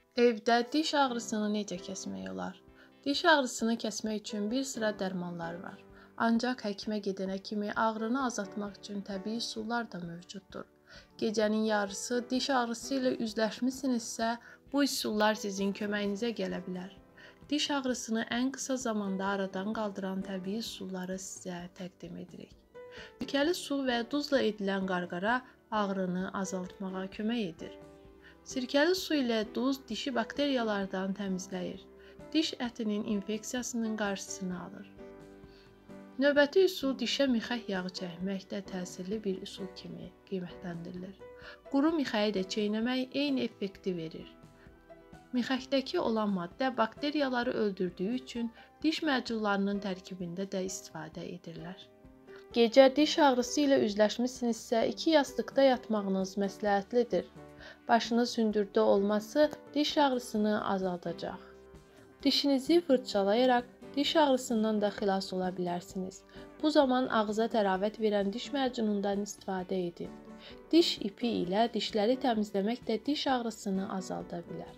Evdə diş ağrısını necə kəsmək olar? Diş ağrısını kəsmək üçün bir sıra dərmanlar var. Ancaq həkimə gedənə kimi ağrını azaltmaq üçün təbii üsullar da mövcuddur. Gecənin yarısı diş ağrısı ilə üzləşmisinizsə, bu üsullar sizin köməyinizə gələ bilər. Diş ağrısını ən qısa zamanda aradan qaldıran təbii üsulları sizə təqdim edirik. Sirkəli su və duzla edilən qarqara ağrını azaltmağa kömək edir. Sirkəli su ilə duz dişi bakteriyalardan təmizləyir. Diş ətinin infeksiyasının qarşısını alır. Növbəti üsul dişə mixək yağı çəkmək də təsirli bir üsul kimi qiymətləndirilir. Quru mixəyi də çeynəmək eyni effekti verir. Mixəkdəki olan maddə bakteriyaları öldürdüyü üçün diş macunlarının tərkibində də istifadə edirlər. Gecə diş ağrısı ilə üzləşmisinizsə, 2 yastıqda yatmağınız məsləhətlidir. Başınız hündürdə olması diş ağrısını azaldacaq. Dişinizi fırçalayaraq diş ağrısından da xilas ola bilərsiniz. Bu zaman ağza təravət verən diş macunundan istifadə edin. Diş ipi ilə dişləri təmizləmək də diş ağrısını azalda bilər.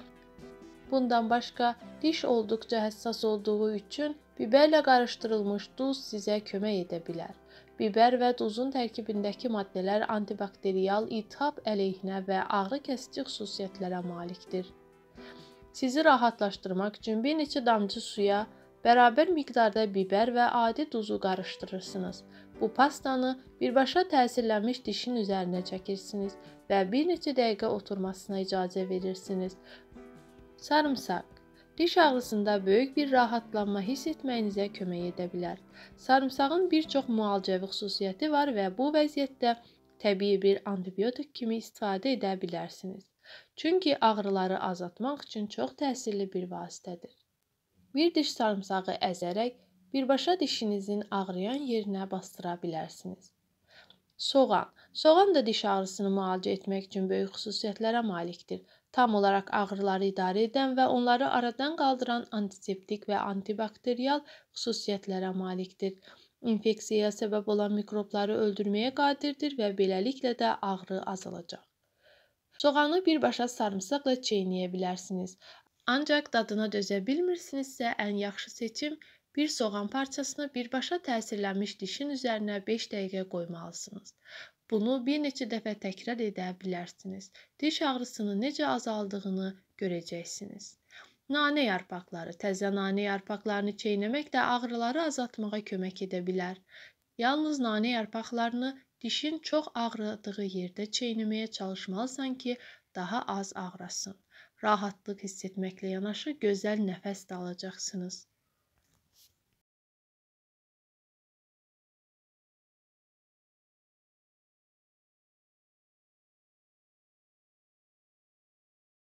Bundan başqa, diş olduqca həssas olduğu üçün biberlə qarışdırılmış duz sizə kömək edə bilər. Biber və duzun tərkibindəki maddələr antibakteriyal, iltihab əleyhinə və ağrı kəsici xüsusiyyətlərə malikdir. Sizi rahatlaşdırmaq üçün bir neçə damcı suya bərabər miqdarda biber və adi duzu qarışdırırsınız. Bu pastanı birbaşa təsirlənmiş dişin üzərinə çəkirsiniz və bir neçə dəqiqə oturmasına icazə verirsiniz. Sarımsaq. Diş ağrısında böyük bir rahatlanma hiss etməyinizə kömək edə bilər. Sarımsağın bir çox müalicəvi xüsusiyyəti var və bu vəziyyətdə təbii bir antibiotik kimi istifadə edə bilərsiniz. Çünki ağrıları azaltmaq üçün çox təsirli bir vasitədir. Bir diş sarımsağı əzərək birbaşa dişinizin ağrıyan yerinə bastıra bilərsiniz. Soğan. Soğan da diş ağrısını müalicə etmək üçün böyük xüsusiyyətlərə malikdir. Tam olaraq ağrıları idarə edən və onları aradan qaldıran antiseptik və antibakteriyal xüsusiyyətlərə malikdir. İnfeksiyaya səbəb olan mikrobları öldürməyə qadirdir və beləliklə də ağrı azalacaq. Soğanı birbaşa sarımsaqla çeynəyə bilərsiniz. Ancaq dadına dözə bilmirsinizsə, ən yaxşı seçim bir soğan parçasını birbaşa təsirlənmiş dişin üzərinə 5 dəqiqə qoymalısınız. Bunu bir neçə dəfə təkrar edə bilərsiniz. Diş ağrısının necə azaldığını görəcəksiniz. Nanə yarpaqları. Təzə nanə yarpaqlarını çeynəmək də ağrıları azaltmağa kömək edə bilər. Yalnız nanə yarpaqlarını dişin çox ağrıdığı yerdə çeynəməyə çalışmalısan ki, daha az ağrısın. Rahatlıq hiss etməklə yanaşı gözəl nəfəs də alacaqsınız.